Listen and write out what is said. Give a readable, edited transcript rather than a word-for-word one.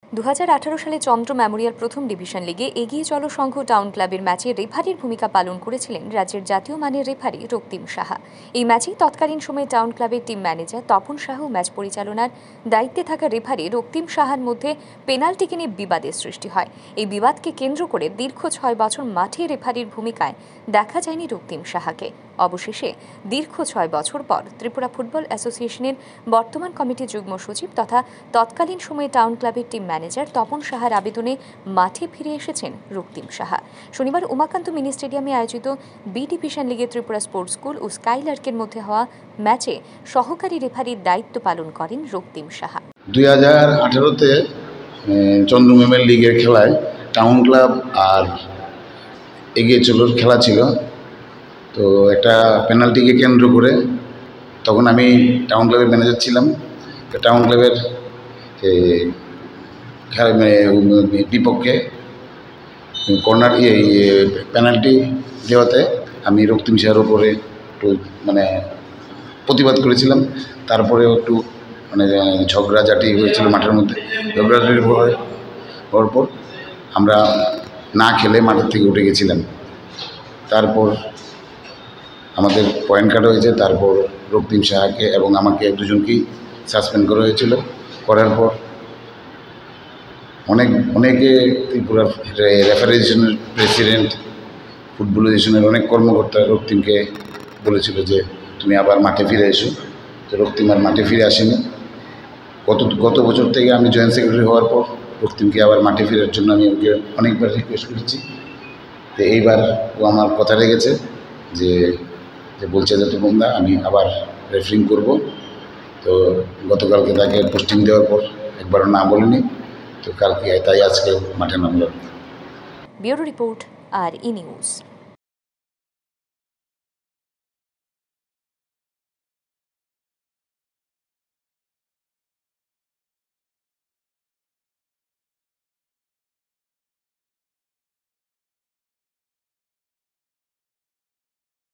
2018 সালে চন্দ্র মেমোরিয়াল প্রথম ডিভিশন লিগে এগিয়ে চলো সংঘ টাউন ক্লাবের ম্যাচে রেফারির ভূমিকা পালন করেছিলেন রাজ্যের জাতীয় মানের রেফারি রক্তিম সাহা। এই ম্যাচেই তৎকালীন সময়ে টাউন ক্লাবের team manager Tapan Saha match পরিচালনার দায়িত্বে থাকা রেফারি রক্তিম সাহার মধ্যে পেনাল্টিকে নিয়ে বিবাদের সৃষ্টি হয়। এই বিবাদকে কেন্দ্র করে দীর্ঘ 6 বছর মাঠে রেফারির ভূমিকায় দেখা যায়নি রক্তিম সাহাকে। অবশেষে দীর্ঘ 6 বছর পর ত্রিপুরা ফুটবল অ্যাসোসিয়েশনের বর্তমান কমিটির যুগ্ম সচিব তথা তৎকালীন সময়ে টাউন ক্লাবের টিম ম্যানেজার তপন সাহার আবেদনে মাঠে ফিরে এসেছেন রক্তিম সাহা। শনিবার উমাকান্ত মিনি স্টেডিয়ামে আয়োজিত বি ডিভিশন লিগে ত্রিপুরা স্পোর্টস স্কুল ও স্কাইলার্কের মধ্যে হওয়া ম্যাচে সহকারী রেফারির দায়িত্ব পালন করেন রক্তিম সাহা। 2018-তে চন্দ্র মেমোরিয়াল লিগের খেলায় টাউন ক্লাব আর এগিয়ে চলোর খেলা ছিল। তো একটা পেনাল্টিকে কেন্দ্র করে তখন আমি টাউন ক্লাবের ম্যানেজার ছিলাম। টাউন ক্লাবের বিপক্ষে কর্নার পেনাল্টি দেওয়াতে আমি রক্তিম সাহার উপরে একটু প্রতিবাদ করেছিলাম। তারপরেও একটু ঝগড়াঝাটি হয়েছিল মাঠের মধ্যে। ঝগড়াঝাটির হওয়ার পর আমরা না খেলে মাঠের থেকে উঠে গেছিলাম। তারপর আমাদের পয়েন্ট কাটা হয়েছে। তারপর রক্তিম সাহাকে এবং আমাকে দুজনকেই সাসপেন্ড করা হয়েছিল। করার পর অনেকে ত্রিপুরার রেফারেশনের প্রেসিডেন্ট, ফুটবলাইজেশনের অনেক কর্মকর্তা রক্তিমকে বলেছিল যে তুমি আবার মাঠে ফিরে এসো। তো রক্তিম আর মাঠে ফিরে আসেনি। গত বছর থেকে আমি জয়েন্ট সেক্রেটারি হওয়ার পর রক্তিমকে আবার মাঠে ফেরার জন্য আমি ওকে অনেকবার রিকোয়েস্ট করেছি। তো এইবার ও আমার কথা রেখেছে যে বলছে যে তোমরা আমি আবার রেফারিং করব। তো গতকালকে তাকে পোস্টিং দেওয়ার পর একবারও না বলিনি। তো কালকে তাই আজকে মাঠে নামলাম। Bureau report, R E news.